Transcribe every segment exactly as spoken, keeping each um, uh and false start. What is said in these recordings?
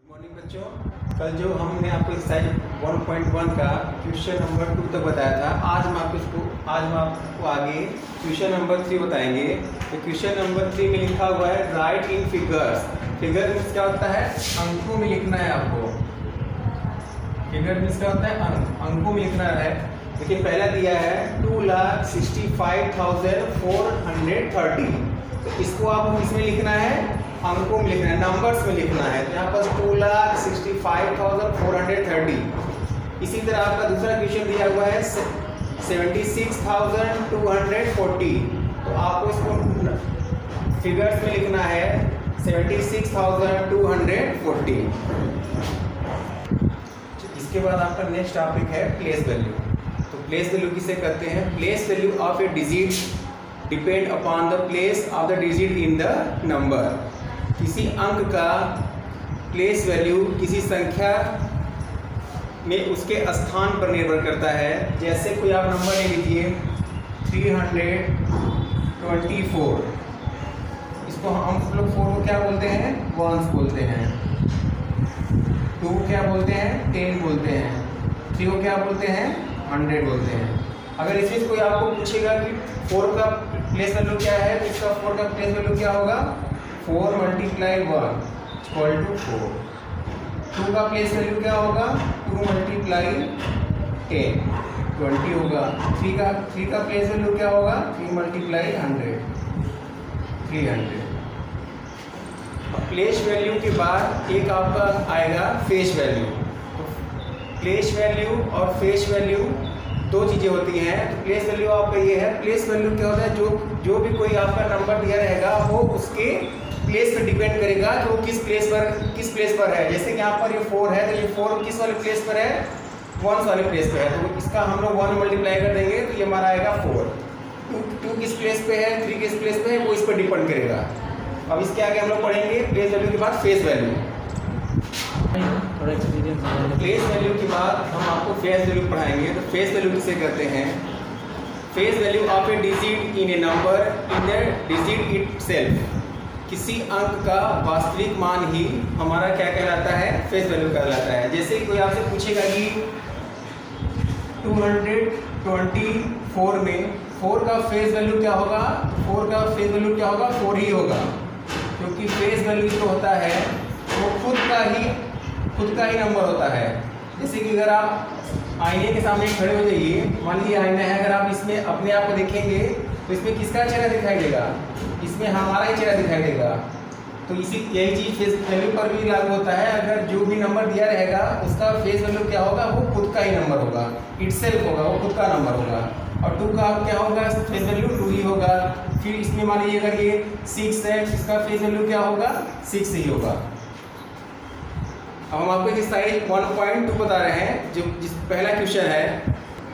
Morning बच्चों, कल जो हमने आपको एक्सरसाइज वन पॉइंट वन का क्वेश्चन नंबर टू तक बताया था, आज हम आपको इसको आज हम आपको आगे क्वेश्चन नंबर थ्री बताएंगे। तो क्वेश्चन नंबर थ्री में लिखा हुआ है write in figures. Figure means क्या होता है? अंकों में लिखना है आपको। फिगर मीन्स क्या होता है? अंक, अंकों में लिखना है। देखिए पहला दिया है two lakh sixty five thousand four hundred thirty. तो इसको आपको किसमें लिखना है? अंकों में लिखना है, नंबर्स में लिखना है। तो यहाँ पर two lakh sixty five thousand four hundred thirty. इसी तरह आपका दूसरा क्वेश्चन दिया हुआ है seventy six thousand two hundred forty. तो आपको इसको फिगर्स में लिखना है seventy six thousand two hundred forty. इसके बाद आपका नेक्स्ट टॉपिक है प्लेस वैल्यू। तो प्लेस वैल्यू किसे कहते हैं? Place value of a digit depend upon the place of the digit in the number. किसी अंक का प्लेस वैल्यू किसी संख्या में उसके स्थान पर निर्भर करता है। जैसे कोई आप नंबर ले लीजिए थ्री हंड्रेड ट्वेंटी फोर। इसको हम लोग फोर को क्या बोलते हैं? वंस बोलते हैं। टू को क्या बोलते हैं? टेन बोलते हैं। थ्री को क्या बोलते हैं? हंड्रेड बोलते हैं। अगर इसमें कोई आपको पूछेगा कि फोर का प्लेस वैल्यू क्या है, तो इसका फोर का प्लेस वैल्यू क्या होगा? Four multiply one equal to four. Two का प्लेस वैल्यू क्या होगा? टू मल्टीप्लाई टेन ट्वेंटी होगा। थ्री का थ्री का प्लेस वैल्यू क्या होगा? Three multiply hundred three hundred. Place value के बाद एक आपका आएगा फेस वैल्यू। तो प्लेस वैल्यू और फेस वैल्यू दो चीज़ें होती हैं। तो प्लेस वैल्यू आपका ये है, प्लेस वैल्यू क्या होता है? जो जो भी कोई आपका नंबर दिया रहेगा वो उसके प्लेस पर डिपेंड करेगा कि वो किस प्लेस पर किस प्लेस पर है। जैसे कि यहाँ पर ये फोर है, तो ये फोर किस वाले प्लेस पर है? वन वाले प्लेस पे है। तो इसका हम लोग वन मल्टीप्लाई कर देंगे तो ये हमारा आएगा फोर। टू टू किस प्लेस पे है, थ्री किस प्लेस पे है, वो इस पर डिपेंड करेगा। अब इसके आगे हम लोग पढ़ेंगे प्लेस वैल्यू के बाद फेस वैल्यू। प्लेस वैल्यू के बाद हम आपको फेस वैल्यू पढ़ाएंगे। तो फेस वैल्यू किसे कहते हैं? Face value of a digit in a number in the digit itself. किसी अंक का वास्तविक मान ही हमारा क्या कहलाता है? फेस वैल्यू कहलाता है। जैसे कोई आपसे पूछेगा कि टू हंड्रेड ट्वेंटी फोर में फोर का फेस वैल्यू क्या होगा? फोर का फेस वैल्यू क्या होगा? फोर ही होगा, क्योंकि फेस वैल्यू जो होता है वो खुद का ही खुद का ही नंबर होता है। जैसे कि अगर आप आईने के सामने खड़े हो जाइए, मान लीजिए आईना है, अगर आप इसमें अपने आप को देखेंगे तो इसमें किसका चेहरा दिखाई देगा? इसमें हमारा ही चेहरा दिखाई देगा। तो इसी यही चीज़ फेस वैल्यू पर भी लागू होता है। अगर जो भी नंबर दिया रहेगा उसका फेस वैल्यू क्या होगा? वो खुद का ही नंबर होगा, इटसेल्फ होगा, वो खुद का नंबर होगा। और टू का क्या होगा? फेस वैल्यू टू ही होगा। फिर इसमें मान लीजिए अगर ये सिक्स है, इसका फेस वैल्यू क्या होगा? सिक्स ही होगा। अब हम आपको एक्सरसाइज वन पॉइंट टू बता रहे हैं, जो जिस पहला क्वेश्चन है।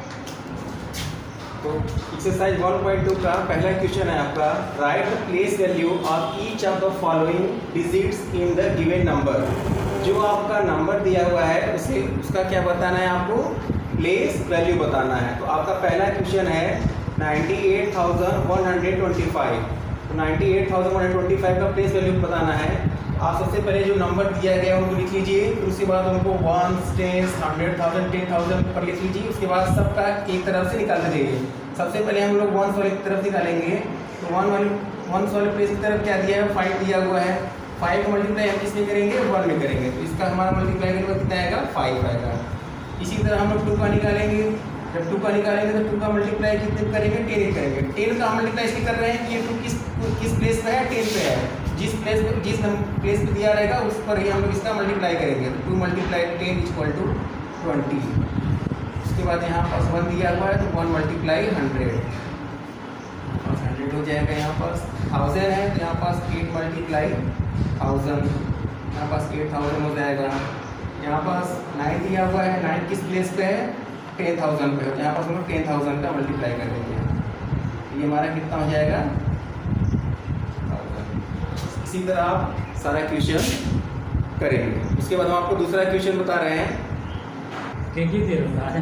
तो एक्सरसाइज वन पॉइंट टू का पहला क्वेश्चन है आपका write the place value of each of the following digits in the given number. जो आपका नंबर दिया हुआ है उसे उसका क्या बताना है? आपको प्लेस वैल्यू बताना है। तो आपका पहला क्वेश्चन है ninety eight thousand one hundred twenty five. तो ninety eight thousand one hundred twenty five का प्लेस वैल्यू बताना है। आप सबसे पहले जो नंबर दिया गया है उनको लिख लीजिए, फिर उसके बाद उनको one ten hundred thousand ten thousand पर लिख लीजिए। उसके बाद सबका एक तरफ से निकालते जाइए। सबसे पहले हम लोग वंस वाले की तरफ निकालेंगे। तो वन वाले वंस वाले प्लेस की तरफ क्या दिया है? फाइव दिया हुआ है। फाइव का मल्टीप्लाई हम किसमें करेंगे? वन में करेंगे। तो इसका हमारा मल्टीप्लाई करने का कितना आएगा? फाइव आएगा। इसी तरह हम लोग टू का निकालेंगे। जब टू का निकालेंगे तो टू का मल्टीप्लाई कितने करेंगे? टेन करेंगे। टेन का मल्टीप्लाई इसलिए कर रहे हैं कि ये टू किस किस प्लेस पे है? टेन पे है। जिस प्लेस पे जिस प्लेस पे दिया रहेगा उस पर ही हम लोग इसका मल्टीप्लाई करेंगे। तो two multiply ten equal to twenty. उसके बाद यहाँ पास वन दिया हुआ है तो वन मल्टीप्लाई हंड्रेड हंड्रेड हो जाएगा। यहाँ पास थाउजेंड है तो यहाँ पास एट मल्टीप्लाई थाउजेंड, यहाँ पास एट थाउजेंड हो जाएगा। यहाँ पास नाइन दिया हुआ है, नाइन किस प्लेस पे है? टेन थाउजेंड पे है। यहाँ पास हम लोग टेन थाउजेंड का मल्टीप्लाई कर देंगे। ये हमारा कितना हो जाएगा? इसी तरह आप सारा क्वेश्चन करेंगे। उसके बाद हम आपको दूसरा क्वेश्चन बता रहे हैं।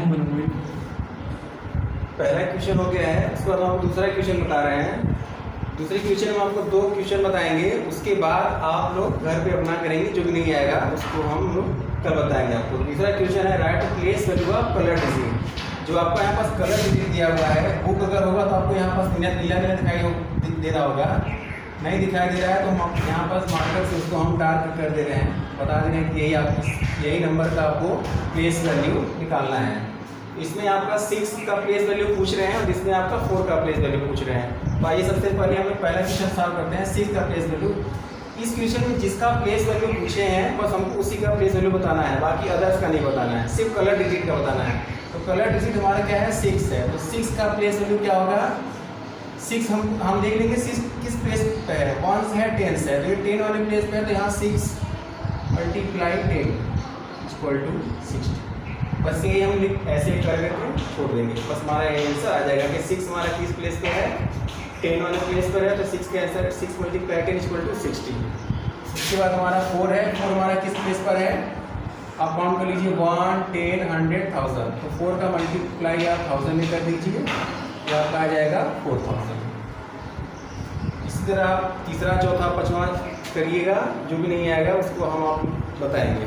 पहला क्वेश्चन हो गया है, उसके बाद हम आपको दूसरा क्वेश्चन बता रहे हैं। दूसरे क्वेश्चन में आपको दो क्वेश्चन बताएंगे, उसके बाद आप लोग घर पे अपना करेंगे, जो भी नहीं आएगा उसको हम लोग कल बताएंगे आपको। दूसरा क्वेश्चन है write place value of colour digit. जो आपको यहाँ पास कलर डिजिट दिया हुआ है, बुक अगर होगा तो आपको यहाँ पास नीला नीला नीला दिखाई दे रहा होगा, नहीं दिखाई दे रहा है तो हम यहाँ पास मार्कर से उसको हम डार्क कर दे रहे हैं, बता दे रहे हैं कि यही आप यही नंबर का आपको प्लेस वैल्यू निकालना है। इसमें आपका सिक्स का प्लेस वैल्यू पूछ रहे हैं और इसमें आपका फोर का प्लेस वैल्यू पूछ रहे हैं। तो आइए सबसे पहले हम लोग पहला क्वेश्चन सॉल्व करते हैं, सिक्स का प्लेस वैल्यू। इस क्वेश्चन में जिसका प्लेस वैल्यू पूछे हैं बस हमको उसी का प्लेस वैल्यू बताना है, बाकी अदर्स का नहीं बताना है, सिर्फ कलर डिजिट का बताना है। तो कलर डिजिट हमारा क्या है, सिक्स है, तो सिक्स का प्लेस वैल्यू क्या होगा, सिक्स हम हम देख लेंगे सिक्स किस प्लेस पे है, वन से है टेन से है, तो ये टेन वाले प्लेस पे है, तो यहाँ six multiply ten equal to sixty. बस ये हम लिख ऐसे कर करके छोड़ देंगे, बस हमारा आंसर आ जाएगा कि सिक्स हमारा किस प्लेस पे है, टेन वाले प्लेस पर है, तो सिक्स का answer six multiply ten equal to sixty. उसके बाद हमारा फोर है, फोर हमारा किस प्लेस पर है, आप काउंट कर लीजिए वन टेन हंड्रेड थाउजेंड, तो फोर का मल्टीप्लाई आप थाउजेंड में कर दीजिए, तो आपका आ जाएगा फोर थाउजेंड। इसी तरह आप तीसरा चौथा पाँचवा करिएगा, जो भी नहीं आएगा उसको हम आप बताएंगे।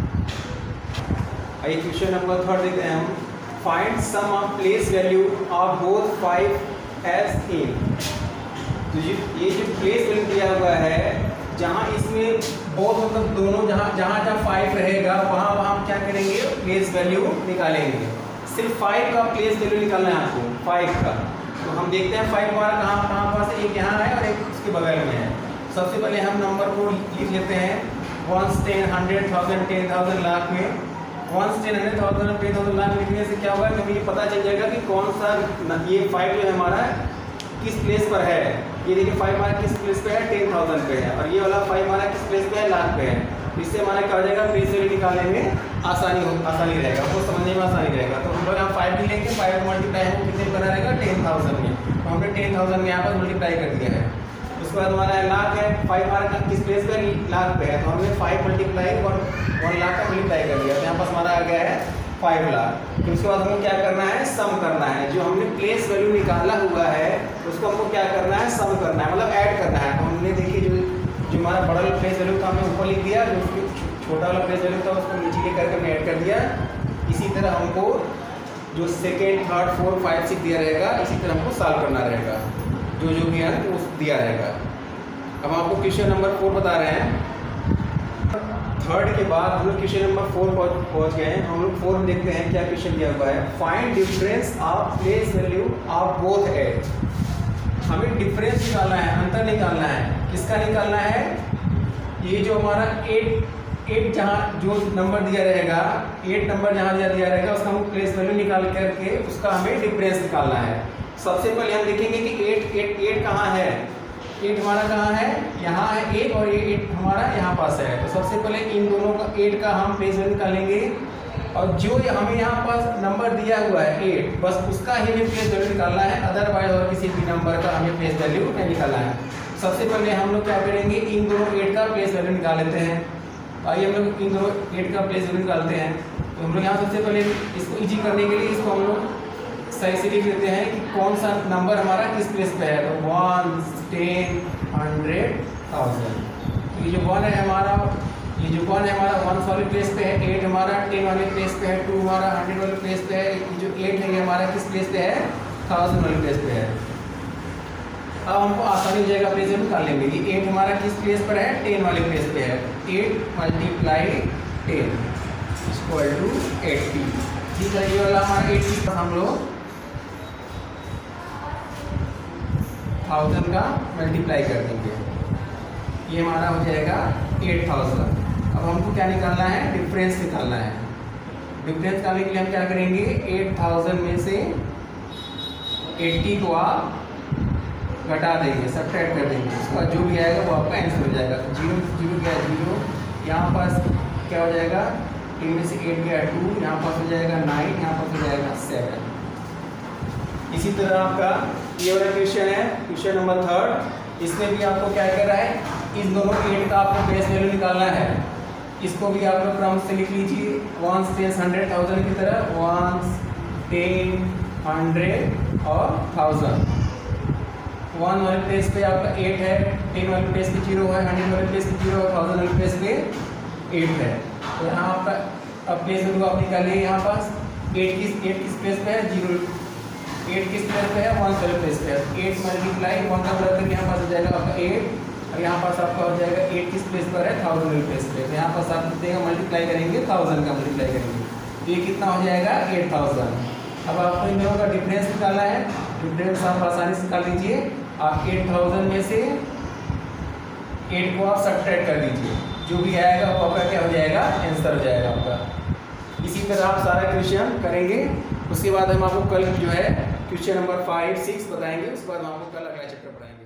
आइए क्वेश्चन नंबर थर्ड देखते हैं हम, find sum of place value of both five एज इन। तो ये जो प्लेस वैल्यू दिया हुआ है, जहाँ इसमें बहुत मतलब दोनों जहाँ जहाँ जहाँ फाइव रहेगा वहाँ वहाँ हम क्या करेंगे, प्लेस वैल्यू निकालेंगे। सिर्फ फाइव का प्लेस वैल्यू निकालना है आपको, फाइव का। तो हम देखते हैं फाइव हमारा कहाँ कहाँ पास, एक यहाँ है और एक उसके बगल में है। सबसे पहले हम नंबर को लिख लेते हैं, one ten hundred thousand ten thousand lakh में, one ten hundred thousand ten thousand lakh लिखने से क्या होगा कि हमें ये पता चल जाएगा कि कौन सा ये फाइव जो है हमारा किस प्लेस पर है। ये देखिए फाइव हमारा किस प्लेस पे है, टेन थाउजेंड पे है, और ये वाला फाइव हमारा किस प्लेस पे है, लाख पे है। तो इससे हमारा क्या हो जाएगा, प्लेस वैल्यू निकालने में आसानी हो आसानी रहेगा, उसको समझने में आसानी रहेगा। तो हम लोग यहाँ फाइव भी लेंगे, फाइव मल्टीप्लाई हमको कितने बना रहेगा, टेन थाउजेंड में, तो हमने टेन थाउजेंड में यहाँ पर मल्टीप्लाई कर दिया है। उसके बाद हमारा लाख है, फाइव हमारा किस प्लेस पे, लाख पे है, तो हमने फाइव मल्टीप्लाई और वन लाख का मल्टीप्लाई कर दिया, तो यहाँ पास हमारा आ गया है फाइव लाख। फिर उसके बाद हमें क्या करना है, सम करना है। जो हमने प्लेस वैल्यू निकाला हुआ है उसको हमको क्या करना है, सम करना है, मतलब ऐड करना है। तो हमने देखिए जो जो हमारा बड़ा वाला प्लेस वैल्यू था हमने ऊपर लिख दिया, जो छोटा वाला प्लेस वैल्यू था उसको नीचे लिख करके हमने ऐड कर दिया। इसी तरह हमको जो second third four five six दिया रहेगा, इसी तरह हमको सॉल्व करना रहेगा, जो जो भी है वो दिया रहेगा। अब आपको क्वेश्चन नंबर फोर बता रहे हैं। थर्ड के बाद हम लोग क्वेश्चन नंबर फोर पहुंच गए हैं। हम लोग फोर में देखते हैं क्या क्वेश्चन दिया हुआ है, find difference of place value of both age. हमें डिफरेंस निकालना है, अंतर निकालना है। किसका निकालना है, ये जो हमारा एट एट जहाँ जो नंबर दिया रहेगा, एट नंबर जहाँ दिया दिया रहेगा उसका हम प्लेस वैल्यू निकाल करके उसका हमें डिफरेंस निकालना है। सबसे पहले हम देखेंगे कि एट एट एट कहाँ है, एट हमारा कहाँ है, यहाँ है एट, और ये एट हमारा यहाँ पास है। तो सबसे पहले इन दोनों का एट का हम प्लेस वैल्यू निकालेंगे, और जो हमें यहाँ पास नंबर दिया हुआ है एट, बस उसका ही हमें प्लेस वैल्यू निकालना है, अदरवाइज और किसी भी नंबर का हमें प्लेस वैल्यू नहीं निकालना है। सबसे पहले हम लोग क्या करेंगे, इन दोनों एट का प्लेस वैल्यू निकाल लेते हैं। आइए हम लोग इन दोनों एट का प्लेस वैल्यू निकालते हैं। तो हम लोग यहाँ सबसे पहले इसको ईजी करने के लिए इसको हम लोग सही से लिख लेते हैं कि कौन सा नंबर हमारा किस प्लेस पे है। तो वन टेन हंड्रेड थाउजेंड, ये जो वन है हमारा, ये जो वन है हमारा वन वाले प्लेस पे है, एट हमारा टेन वाले प्लेस पे है, टू हमारा हंड्रेड वाले प्लेस पे है, ये जो एट है ये हमारा किस प्लेस पे है, थाउजेंड वाले प्लेस पे है। अब हमको आसानी हो जाएगा प्लेस वैल्यू निकाल लेंगे। ये एट हमारा किस प्लेस पर है, टेन वाले प्लेस पे है, eight multiply ten equal to eighty. ठीक है, ये वाला हमारा एट्टी पर हम लोग थाउजेंड का मल्टीप्लाई कर देंगे, ये हमारा हो जाएगा एट थाउजेंड। अब हमको क्या निकालना है, डिफरेंस निकालना है। डिफरेंस निकालने के लिए हम क्या करेंगे, एट थाउजेंड में से एट्टी को आप घटा देंगे, सब्ट्रैक्ट कर देंगे, उसका जो भी आएगा वो आपका आंसर हो जाएगा। जीरो जीरो क्या है, जीरो, यहाँ पास क्या हो जाएगा, टेन में से एट गया टू, यहाँ पास हो जाएगा नाइन, यहाँ पास हो जाएगा सेवन। इसी तरह आपका ये वाला क्वेश्चन है, क्वेश्चन नंबर थर्ड। इसमें भी आपको क्या कर रहा है, इन दोनों एट का आपको प्लेस वैल्यू निकालना है। इसको भी आप लोग क्रम से लिख लीजिए, वन टेन हंड्रेड थाउजेंड की तरह, वन टेन हंड्रेड और थाउजेंड। वन वाले प्लेस पे आपका एट है, टेन वाले प्लेस पे जीरो है, हंड्रेड वाले प्लेस पे जीरो है, थाउजेंड वाले प्लेस पे एट है। तो यहाँ आपका अब प्लेस वैल्यू आप निकालिए। यहाँ पास एट किस एट किस प्लेस पे है, जीरो एट किस प्लेस पे है, वन वाले प्लेस पे है। एट मल्टीप्लाई वन का बराबर करके यहाँ पास हो जाएगा आपका एट, और यहाँ पास आपका हो जाएगा एट किस प्लेस पर है, थाउजेंड वाले प्लेस पे। तो यहाँ पास आप देगा मल्टीप्लाई करेंगे, थाउजेंड का मल्टीप्लाई करेंगे, तो ये कितना हो जाएगा, एट थाउजेंड। अब आपको इन दोनों का डिफरेंस निकालना है। डिफरेंस आप आसानी से निकाल लीजिए। आप एट थाउजेंड में से एट को आप सब्ट्रैक्ट कर दीजिए, जो भी आएगा वो आपका क्या हो जाएगा, आंसर हो जाएगा आपका। इसी तरह आप सारा क्वेश्चन करेंगे। उसके बाद हम आपको कल जो है क्वेश्चन नंबर फाइव सिक्स बताएंगे। उसके बाद हम आपको कल अगला चैप्टर पढ़ाएंगे।